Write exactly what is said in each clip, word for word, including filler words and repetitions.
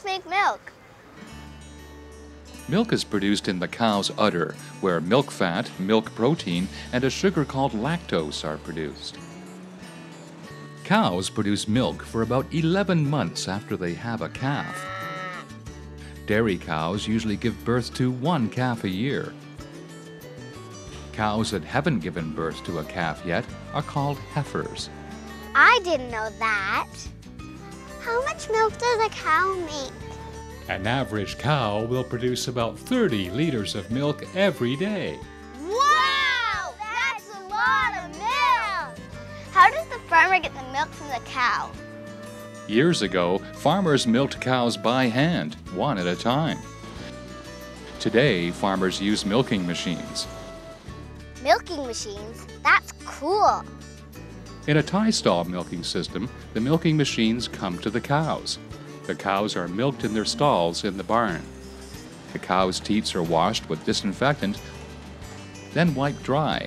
cows make milk? Milk is produced in the cow's udder, where milk fat, milk protein, and a sugar called lactose are produced. Cows produce milk for about eleven months after they have a calf. Dairy cows usually give birth to one calf a year. Cows that haven't given birth to a calf yet are called heifers. I didn't know that. How much milk does a cow make? An average cow will produce about thirty liters of milk every day. Wow! That's a lot of milk! How does the farmer get the milk from the cow? Years ago, farmers milked cows by hand, one at a time. Today, farmers use milking machines. Milking machines? That's cool. In a tie stall milking system, the milking machines come to the cows. The cows are milked in their stalls in the barn. The cows' teats are washed with disinfectant, then wiped dry.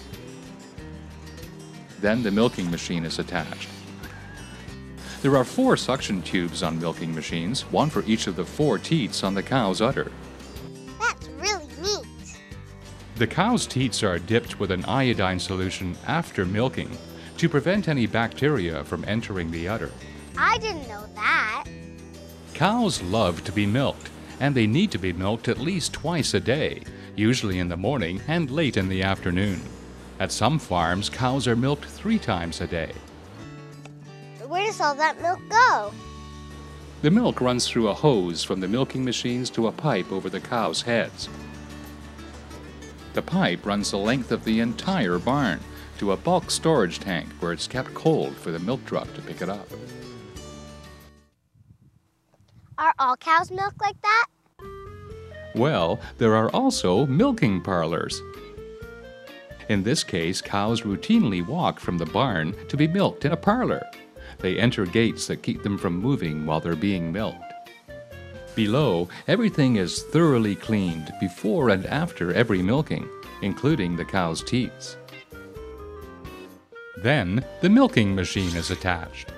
Then the milking machine is attached. There are four suction tubes on milking machines, one for each of the four teats on the cow's udder. That's really neat. The cow's teats are dipped with an iodine solution after milking to prevent any bacteria from entering the udder. I didn't know that. Cows love to be milked, and they need to be milked at least twice a day, usually in the morning and late in the afternoon. At some farms, cows are milked three times a day. Where does all that milk go? The milk runs through a hose from the milking machines to a pipe over the cows' heads. The pipe runs the length of the entire barn to a bulk storage tank where it's kept cold for the milk truck to pick it up. Are all cows milked like that? Well, there are also milking parlors. In this case, cows routinely walk from the barn to be milked in a parlor. They enter gates that keep them from moving while they're being milked. Below, everything is thoroughly cleaned before and after every milking, including the cow's teats. Then, the milking machine is attached.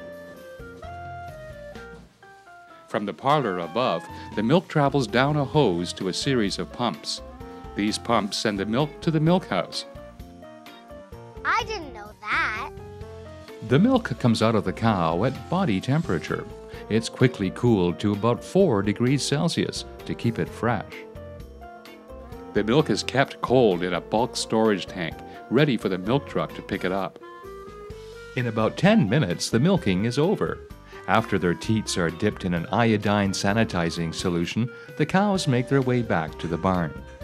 From the parlor above, the milk travels down a hose to a series of pumps. These pumps send the milk to the milk house. I didn't know that. The milk comes out of the cow at body temperature. It's quickly cooled to about four degrees Celsius to keep it fresh. The milk is kept cold in a bulk storage tank, ready for the milk truck to pick it up. In about ten minutes, the milking is over. After their teats are dipped in an iodine sanitizing solution, the cows make their way back to the barn.